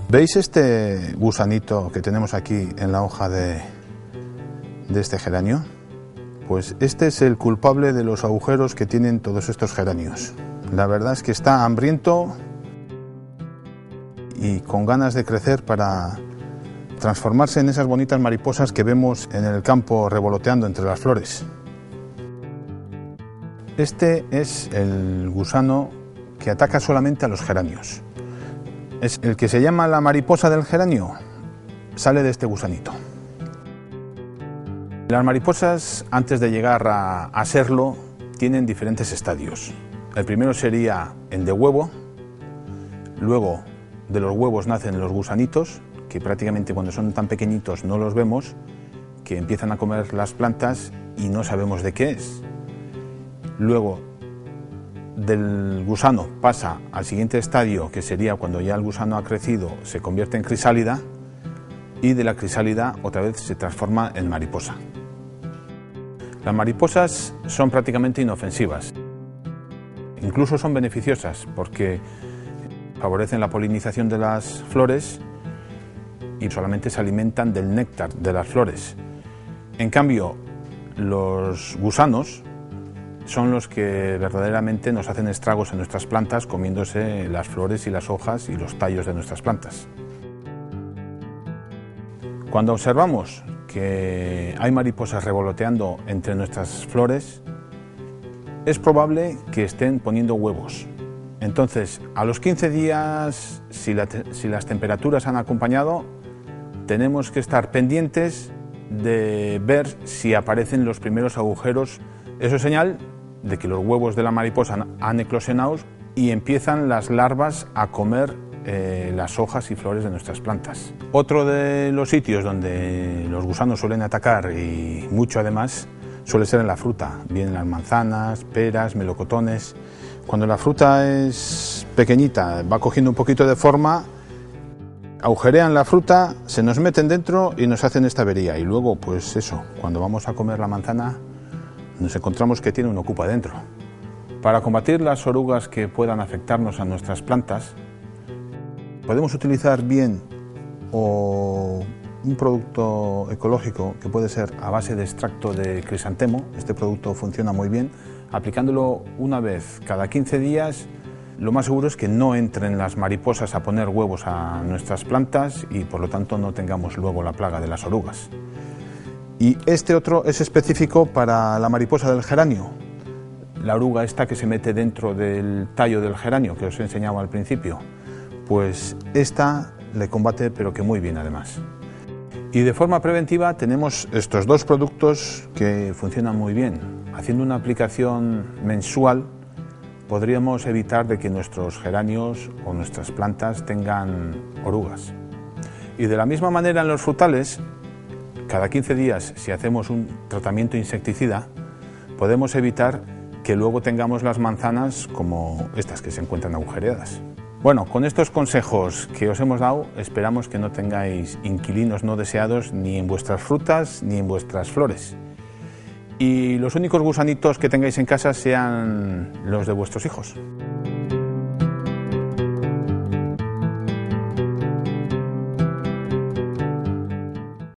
¿Veis este gusanito que tenemos aquí en la hoja de este geranio? Pues este es el culpable de los agujeros que tienen todos estos geranios. La verdad es que está hambriento y con ganas de crecer para transformarse en esas bonitas mariposas que vemos en el campo revoloteando entre las flores. Este es el gusano que ataca solamente a los geranios. Es el que se llama la mariposa del geranio, sale de este gusanito. Las mariposas, antes de llegar a serlo, tienen diferentes estadios. El primero sería el de huevo, luego de los huevos nacen los gusanitos, que prácticamente cuando son tan pequeñitos no los vemos, que empiezan a comer las plantas y no sabemos de qué es. Luego del gusano pasa al siguiente estadio, que sería cuando ya el gusano ha crecido, se convierte en crisálida, y de la crisálida otra vez se transforma en mariposa. Las mariposas son prácticamente inofensivas, incluso son beneficiosas porque favorecen la polinización de las flores y solamente se alimentan del néctar de las flores. En cambio, los gusanos son los que verdaderamente nos hacen estragos en nuestras plantas, comiéndose las flores y las hojas y los tallos de nuestras plantas. Cuando observamos que hay mariposas revoloteando entre nuestras flores, es probable que estén poniendo huevos. Entonces, a los 15 días, si las temperaturas han acompañado, tenemos que estar pendientes de ver si aparecen los primeros agujeros. Eso es señal de que los huevos de la mariposa han eclosionado y empiezan las larvas a comer las hojas y flores de nuestras plantas. Otro de los sitios donde los gusanos suelen atacar, y mucho además, suele ser en la fruta, bien en las manzanas, peras, melocotones. Cuando la fruta es pequeñita, va cogiendo un poquito de forma, agujerean la fruta, se nos meten dentro y nos hacen esta avería. Y luego, pues eso, cuando vamos a comer la manzana, nos encontramos que tiene un ocupa dentro. Para combatir las orugas que puedan afectarnos a nuestras plantas, podemos utilizar bien un producto ecológico que puede ser a base de extracto de crisantemo. Este producto funciona muy bien. Aplicándolo una vez cada 15 días, lo más seguro es que no entren las mariposas a poner huevos a nuestras plantas y por lo tanto no tengamos luego la plaga de las orugas. Y este otro es específico para la mariposa del geranio. La oruga esta que se mete dentro del tallo del geranio que os he enseñado al principio, pues esta le combate pero que muy bien además. Y de forma preventiva tenemos estos dos productos que funcionan muy bien. Haciendo una aplicación mensual podríamos evitar de que nuestros geranios o nuestras plantas tengan orugas. Y de la misma manera en los frutales, cada 15 días, si hacemos un tratamiento insecticida, podemos evitar que luego tengamos las manzanas como estas que se encuentran agujereadas. Bueno, con estos consejos que os hemos dado, esperamos que no tengáis inquilinos no deseados ni en vuestras frutas ni en vuestras flores. Y los únicos gusanitos que tengáis en casa sean los de vuestros hijos.